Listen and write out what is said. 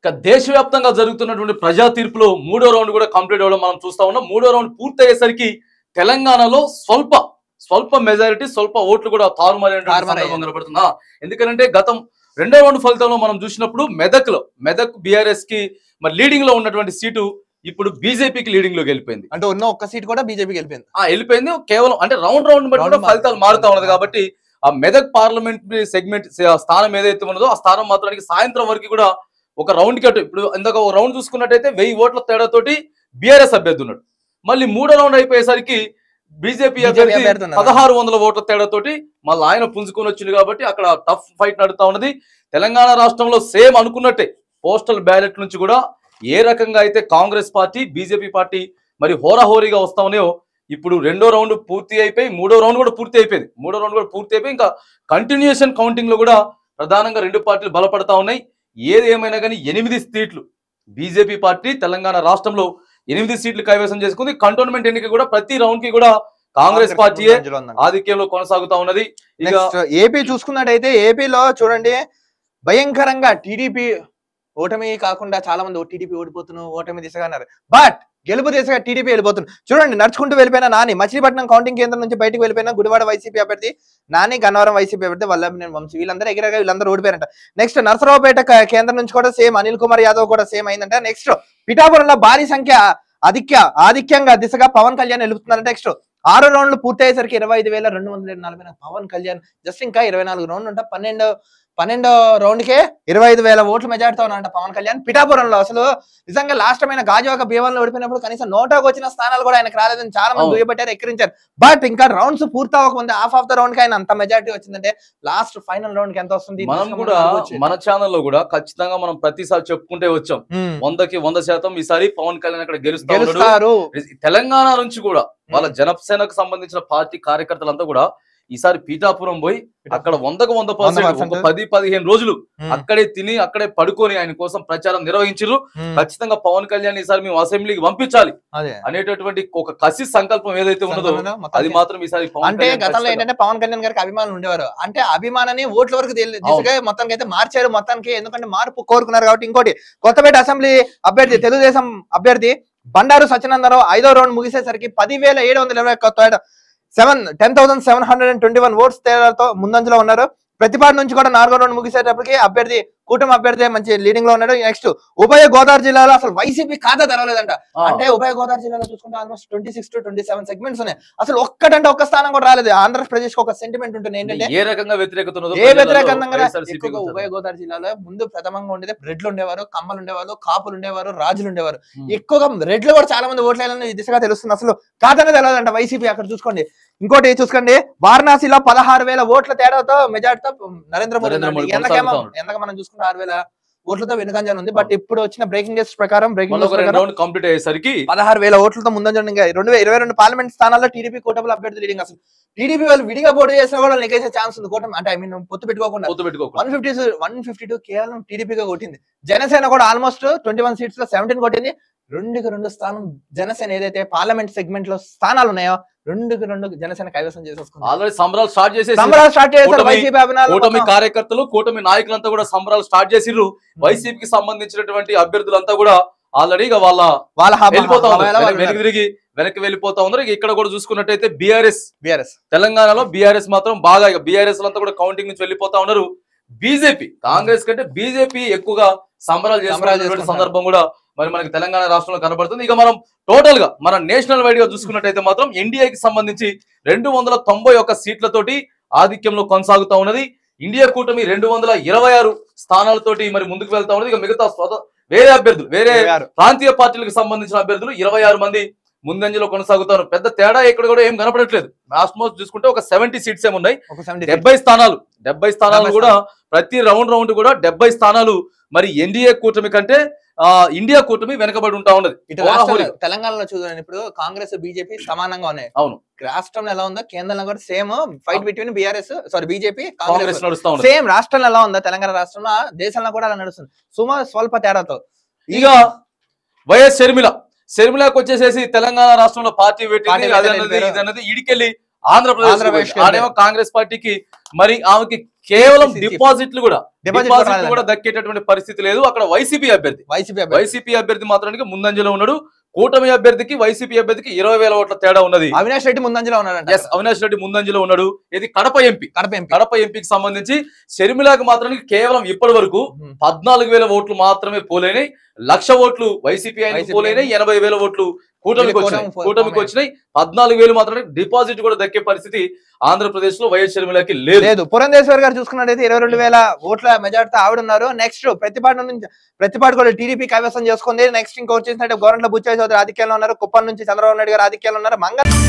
దేశవ్యాప్తంగా జరుగుతున్నటువంటి ప్రజా తీర్పులో మూడో రౌండ్ కూడా కంప్లీట్ అవ్వడం మనం చూస్తా ఉన్నాం. మూడో రౌండ్ పూర్తయ్యేసరికి తెలంగాణలో స్వల్ప మెజారిటీ స్వల్ప ఓట్లు కూడా తారుమారైనటువంటి కనబడుతుందా. ఎందుకంటే గతం రెండో రౌండ్ ఫలితంలో మనం చూసినప్పుడు మెదక్ బీఆర్ఎస్ కి మరి లీడింగ్ లో ఉన్నటువంటి సీటు ఇప్పుడు బీజేపీకి లీడింగ్ లోకి వెళ్ళిపోయింది. అంటే ఉన్న ఒక్క సీట్ కూడా బీజేపీకి వెళ్ళిపోయింది. కేవలం అంటే రౌండ్ బట్టి కూడా ఫలితాలు మారుతా ఉన్నది. కాబట్టి ఆ మెదక్ పార్లమెంటరీ సెగ్మెంట్ స్థానం ఏదైతే ఉన్నదో ఆ స్థానం మాత్రానికి సాయంత్రం వరకు కూడా ఒక రౌండ్ కి అటు ఇప్పుడు ఇందాక ఒక రౌండ్ చూసుకున్నట్టయితే 1000 ఓట్ల తేడాతోటి బీఆర్ఎస్ అభ్యర్థి ఉన్నాడు. మళ్ళీ మూడో రౌండ్ అయిపోయేసరికి బీజేపీ అభ్యర్థి 1600 ఓట్ల తేడాతోటి మళ్ళీ ఆయన పుంజుకొని వచ్చింది. కాబట్టి అక్కడ టఫ్ ఫైట్ నడుతా ఉన్నది. తెలంగాణ రాష్ట్రంలో సేమ్ అనుకున్నట్టే పోస్టల్ బ్యాలెట్ నుంచి కూడా ఏ రకంగా అయితే కాంగ్రెస్ పార్టీ బీజేపీ పార్టీ మరి హోరాహోరీగా వస్తా ఉన్నాయో ఇప్పుడు రెండో రౌండ్ పూర్తి అయిపోయి మూడో రౌండ్ కూడా పూర్తి అయిపోయి ఇంకా కంటిన్యూషన్ కౌంటింగ్ లో కూడా ప్రధానంగా రెండు పార్టీలు బలపడతా ఉన్నాయి. ఏది ఏమైనా కానీ 8 సీట్లు బీజేపీ పార్టీ తెలంగాణ రాష్ట్రంలో 8 సీట్లు కైవసం చేసుకుంది. కంటోన్మెంట్ ఎన్నిక కూడా ప్రతి రౌండ్ కి కూడా కాంగ్రెస్ పార్టీయే ఆధిక్యంలో కొనసాగుతా ఉన్నది. ఇక ఏపీ చూసుకున్నట్టయితే ఏపీలో చూడండి భయంకరంగా టీడీపీ ఓటమి కాకుండా చాలా మంది టీడీపీ ఓడిపోతున్నారు, ఓటమి దిశగా అన్నారు. బట్ గెలుపు దిశగా టీడీపీ వెళ్ళిపోతుంది. చూడండి నడుచుకుంటూ వెళ్ళిపోయిన నాని మచిలీపట్నం కౌంటింగ్ కేంద్రం నుంచి బయటకు వెళ్ళిపోయిన గుడివాడ వైసీపీ అభ్యర్థి నాని, గన్నవరం వైసీపీ అభ్యర్థి వల్లభనేని వంశీ వీళ్ళందరూ ఎగిరగా వీళ్ళందరూ ఓడిపోయారంట. నెక్స్ట్ నరసరావుపేట కేంద్రం నుంచి కూడా సేమ్ అనిల్ కుమార్ యాదవ్ కూడా సేమ్ అయిందంట. నెక్స్ట్ పిఠాపురంలో భారీ సంఖ్య ఆధిక్యంగా దిశగా పవన్ కళ్యాణ్ వెలుపుతున్నారంట. నెక్స్ట్ 6 రౌండ్లు పూర్తయ్యేసరికి 25,240 పవన్ కళ్యాణ్ జస్ట్ ఇంకా 24 రౌండ్లు ఉంటా 12వ రౌండ్ కే 25,000 ఓట్ల మెజార్టీతో ఉన్నారంట పవన్ కళ్యాణ్. పిఠాపురంలో అసలు నిజంగా లాస్ట్ టైం గాజువాక భీమవరంలో ఓడిపోయినప్పుడు కనీసం 100కు వచ్చిన స్థానాలు కూడా ఆయనకు రాలేదని చాలా మంది దుయ్యబట్టారు, ఎక్కిరించారు. బట్ ఇంకా రౌండ్స్ పూర్తవకముందే హాఫ్ ఆఫ్ ద రౌండ్ కి ఆయన అంత మెజార్టీ వచ్చిందంటే లాస్ట్ ఫైనల్ రౌండ్ కి ఎంత వస్తుంది? మనం కూడా మన ఛానల్లో కూడా ఖచ్చితంగా మనం ప్రతిసారి చెప్పుకుంటే వచ్చాం 100కి 100% ఈసారి పవన్ కళ్యాణ్ అక్కడ గెలుస్తారు. తెలంగాణ నుంచి కూడా వాళ్ళ జనసేనకు సంబంధించిన పార్టీ కార్యకర్తలంతా కూడా ఈసారి పీఠాపురం పోయి అక్కడ 100% 10-15 రోజులు అక్కడే తిని అక్కడే పడుకొని ఆయన కోసం ప్రచారం నిర్వహించారు. ఖచ్చితంగా పవన్ కళ్యాణ్ ఈసారి మేము అసెంబ్లీకి పంపించాలి అనేటటువంటి ఒక కసి సంకల్పం ఏదైతే ఉన్నదో అది మాత్రం ఈసారి అంటే గతంలో ఏంటంటే పవన్ కళ్యాణ్ గారికి అభిమానులు ఉండేవారు. అంటే అభిమానాన్ని ఓట్ల వరకు దిశగా మొత్తానికి అయితే మార్చారు మొత్తానికి, ఎందుకంటే మార్పు కోరుకున్నారు కాబట్టి. ఇంకోటి కొత్తపేట అసెంబ్లీ అభ్యర్థి తెలుగుదేశం అభ్యర్థి బండారు సత్యనందరావు 5వ రౌండ్ ముగిసేసరికి 10,720 10,721 ఓట్స్ తేడాతో ముందంజలో ఉన్నారు. ప్రతిపాడు నుంచి కూడా 4వ రౌండ్ ముగిసేటప్పటికి కూటమి అభ్యర్థి మంచి లీడింగ్ లో ఉన్నాడు. నెక్స్ట్ ఉభయ గోదావరి జిల్లాలో అసలు వైసీపీ ఖాతా తెరవలేదంట. అంటే ఉభయ గోదావరి జిల్లాలో చూసుకుంటే ఆల్మోస్ట్ 26 to 27 సెగ్మెంట్స్ ఉన్నాయి. అసలు ఒక్క స్థానం కూడా రాలేదు. ఆంధ్రప్రదేశ్ కి ఒక సెంటిమెంట్ ఉంటుంది ఏంటంటే ఏ రకంగా వ్యతిరేకంగా ఉభయ గోదావరి జిల్లాలో ముందు ప్రథమంగా ఉండేది రెడ్లు ఉండేవారు, కమ్మలు ఉండేవారు, కాపులు ఉండేవారు, రాజులు ఉండేవారు. ఎక్కువగా రెడ్లు కూడా చాలా మంది ఓట్లేయాలని దిశగా తెలుస్తుంది. అసలు ఖాతానే తెలవదంట వైసీపీ. అక్కడ చూసుకోండి. ఇంకోటి చూసుకోండి వారణాసిలో 16,000 ఓట్ల తేడాతో మెజార్టీతో నరేంద్ర మోడీ ఎంతగా మనం చూసుకుంటే 6,000 ఓట్లతో వెనుకంజాను ఉంది. బట్ ఇప్పుడు వచ్చిన బ్రేకింగ్ న్యూస్ ప్రకారం కంప్లీట్ అయ్యేసరికి 16,000 ఓట్లతో ముందంజ. 2022 పార్లమెంట్ స్థానాల్లో టీడీపీ కూటమి అభ్యర్థి లీడింగ్. అసలు టీడీపీ వాళ్ళు విడిగా పోటీ చేసినా కూడా నెగ్గేసే ఛాన్స్ ఉంది కూటమి. అంటే పొత్తు పెట్టుకోకుండా 152 కేవలం టీడీపీగా కొట్టింది. జనసేన కూడా ఆల్మోస్ట్ 21 సీట్స్ లో 17 కొట్టింది. 2కి 2 స్థానం జనసేన ఏదైతే పార్లమెంట్ సెగ్మెంట్ లో స్థానాలు ఉన్నాయో 2కి 2 జనసేన కైవసం చేసేసుకుంది. ఆల్రెడీ సంబరాలు స్టార్ట్ చేశారు వైసీపీ అభిమానులు, కూటమి కార్యకర్తలు, కూటమి నాయకులంతా కూడా సంబరాలు స్టార్ట్ చేసిర్రు. వైసీపీకి సంబంధించినటువంటి అభ్యర్థులంతా కూడా ఆల్రెడీ వాళ్ళ వెనక్కి వెళ్ళిపోతా ఉన్నారు. ఇక్కడ కూడా చూసుకున్నట్టయితే బీఆర్ఎస్ తెలంగాణలో బీఆర్ఎస్ మాత్రం బాగా బీఆర్ఎస్ అంతా కూడా కౌంటింగ్ నుంచి వెళ్ళిపోతా ఉన్నారు. బీజేపీ కాంగ్రెస్ కంటే బీజేపీ ఎక్కువగా సంబరాలు చేస్తున్న సందర్భం కూడా మరి మనకి తెలంగాణ రాష్ట్రంలో కనబడుతుంది. ఇక మనం టోటల్ గా మన నేషనల్ వైడ్ గా చూసుకున్నట్టయితే మాత్రం ఎన్డీఏకి సంబంధించి 291 సీట్లతోటి ఆధిక్యంలో కొనసాగుతా ఉన్నది. ఇండియా కూటమి 226 స్థానాలతోటి మరి ముందుకు వెళ్తా ఉన్నది. ఇక మిగతా వేరే అభ్యర్థులు వేరే ప్రాంతీయ పార్టీలకు సంబంధించిన అభ్యర్థులు 26 మంది ముందంజలో కొనసాగుతారు. పెద్ద తేడా ఇక్కడ కూడా ఏం కనపడట్లేదు. ఆల్మోస్ట్ చూసుకుంటే ఒక 70 సీట్స్ ఏమున్నాయి. 70 స్థానాలు కూడా ప్రతి రౌండ్ కూడా 70 స్థానాలు మరి ఎన్డీఏ కూటమి కంటే ఇండియా కూటమి వెనకబడి ఉంటా ఉన్నది. తెలంగాణలో చూడండి ఇప్పుడు కాంగ్రెస్ బీజేపీ సమానంగా ఉన్నాయి. అవును, రాష్ట్రంలో ఎలా ఉందో కేంద్రంలో కూడా same fight between BJP Congress నడుస్తా ఉంది. సేమ్ రాష్ట్రంలో ఎలా ఉందో తెలంగాణ రాష్ట్రంలో దేశంలో కూడా అలా నడుస్తుంది. స్వల్ప తేడాతో. ఇక వైఎస్ షర్మిలకు వచ్చేసేసి తెలంగాణ రాష్ట్రంలో పార్టీ పెట్టింది. ఇడికెళ్ళి ఆంధ్రప్రదేశ్ ఆడేమో కాంగ్రెస్ పార్టీకి మరి ఆమెకి కేవలం డిపాజిట్లు కూడా దక్కేటటువంటి పరిస్థితి లేదు. అక్కడ వైసీపీ అభ్యర్థి మాత్రానికి ముందంజలో ఉన్నాడు. కూటమి అభ్యర్థికి వైసీపీ అభ్యర్థికి 20,000 ఓట్ల తేడా ఉన్నది. అవినాష్ రెడ్డి ముందంజలో ఉన్నాడు. అవినాష్ రెడ్డి ముందంజలో ఉన్నాడు. ఇది కడప ఎంపీకి సంబంధించి షర్మిలాకి మాత్రానికి కేవలం ఇప్పటి వరకు 14,000 ఓట్లు మాత్రమే పోలేనాయి. 1,00,000 ఓట్లు వైసీపీ ఆయన పోలేనాయి. 80,000 ఓట్లు కూటమికి వచ్చినాయి. 14,000 మాత్రమే డిపాజిట్ కూడా దక్కే పరిస్థితి ఆంధ్రప్రదేశ్ లో వైఎస్ షర్మిలకి లేదు. పురంధేశ్వర్ గారు చూసుకున్నట్టయితే 22,000 ఓట్ల మెజార్టీతో ఆవిడ ఉన్నారు. నెక్స్ట్ ప్రతిపాడు కూడా టీడీపీ కైవసం చేసుకుంది. నెక్స్ట్ ఇంకో వచ్చేసినట్టు గవర్నమెంట్ బుచ్చయ్య చౌదరి ఆధిక్యంలో ఉన్నారు. కుప్పం నుంచి చంద్రబాబు నాయుడు గారు ఆధిక్యంలో ఉన్నారు.